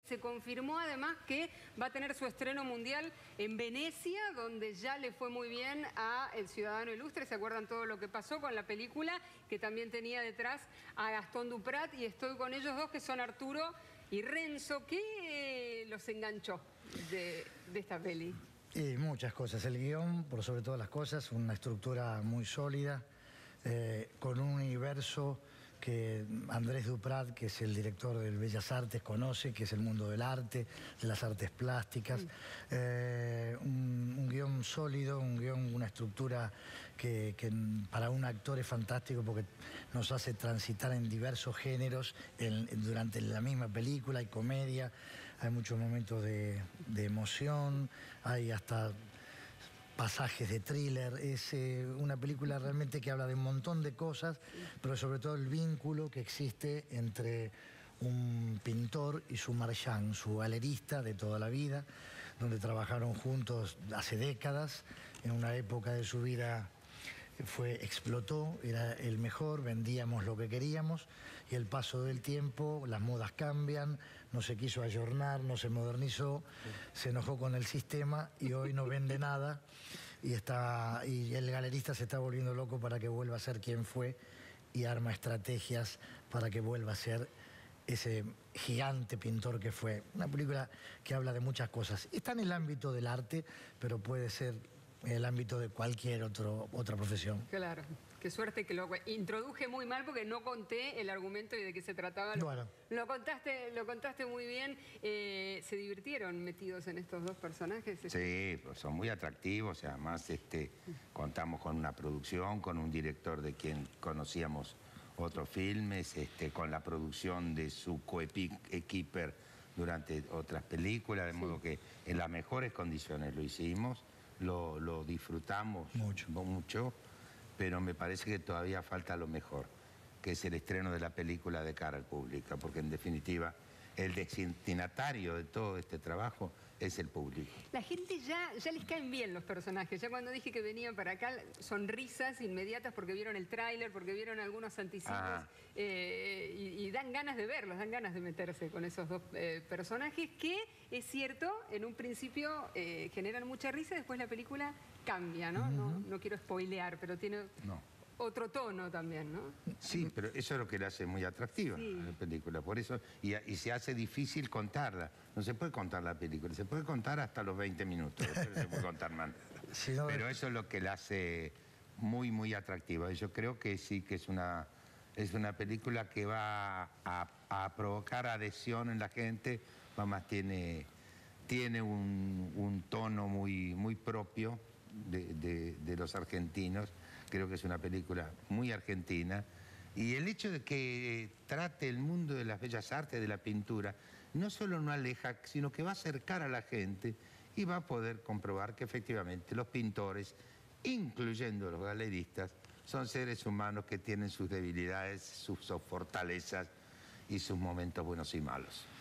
Se confirmó además que va a tener su estreno mundial en Venecia, donde ya le fue muy bien a El Ciudadano Ilustre. ¿Se acuerdan todo lo que pasó con la película? Que también tenía detrás a Gastón Duprat, y estoy con ellos dos, que son Arturo y Renzo. ¿Qué los enganchó de esta peli? Muchas cosas. El guión, por sobre todas las cosas, una estructura muy sólida, con un universo que Andrés Duprat, que es el director del Bellas Artes, conoce, que es el mundo del arte, de las artes plásticas. Un guión sólido, un guión, una estructura que para un actor es fantástico, porque nos hace transitar en diversos géneros durante la misma película. Hay comedia, hay muchos momentos de emoción, hay hasta pasajes de thriller. Es una película realmente que habla de un montón de cosas, pero sobre todo el vínculo que existe entre un pintor y su marchand, su galerista de toda la vida, donde trabajaron juntos hace décadas. En una época de su vida explotó, era el mejor, vendíamos lo que queríamos, y el paso del tiempo, las modas cambian, no se quiso ayornar, no se modernizó, se enojó con el sistema y hoy no vende nada, y el galerista se está volviendo loco para que vuelva a ser quien fue, y arma estrategias para que vuelva a ser ese gigante pintor que fue. Una película que habla de muchas cosas. Está en el ámbito del arte, pero puede ser en el ámbito de cualquier otra profesión. Claro, qué suerte que lo introduje muy mal, porque no conté el argumento y de qué se trataba. Bueno. Lo contaste muy bien. ¿Se divirtieron metidos en estos dos personajes? Sí, pues son muy atractivos, y además contamos con una producción, con un director de quien conocíamos otros filmes, con la producción de su coequiper durante otras películas, de modo que en las mejores condiciones lo hicimos. Lo disfrutamos mucho, pero me parece que todavía falta lo mejor, que es el estreno de la película de cara al público, porque en definitiva el destinatario de todo este trabajo es el público. La gente ya les caen bien los personajes. Ya cuando dije que venían para acá, sonrisas inmediatas porque vieron el tráiler, porque vieron algunos anticipos, y dan ganas de verlos, dan ganas de meterse con esos dos personajes que, es cierto, en un principio generan mucha risa, después la película cambia, ¿no? No quiero spoilear, pero tiene otro tono también, ¿no? Sí, pero eso es lo que la hace muy atractiva a la película. Por eso, y se hace difícil contarla. No se puede contar la película, se puede contar hasta los 20 minutos, después no se puede contar más. Sí, no, pero eso es lo que la hace muy, muy atractiva. Yo creo que sí, que es una película que va a provocar adhesión en la gente. Además tiene un tono muy, muy propio de los argentinos. Creo que es una película muy argentina, y el hecho de que trate el mundo de las bellas artes, de la pintura, no solo no aleja, sino que va a acercar a la gente y va a poder comprobar que efectivamente los pintores, incluyendo los galeristas, son seres humanos que tienen sus debilidades, sus fortalezas y sus momentos buenos y malos.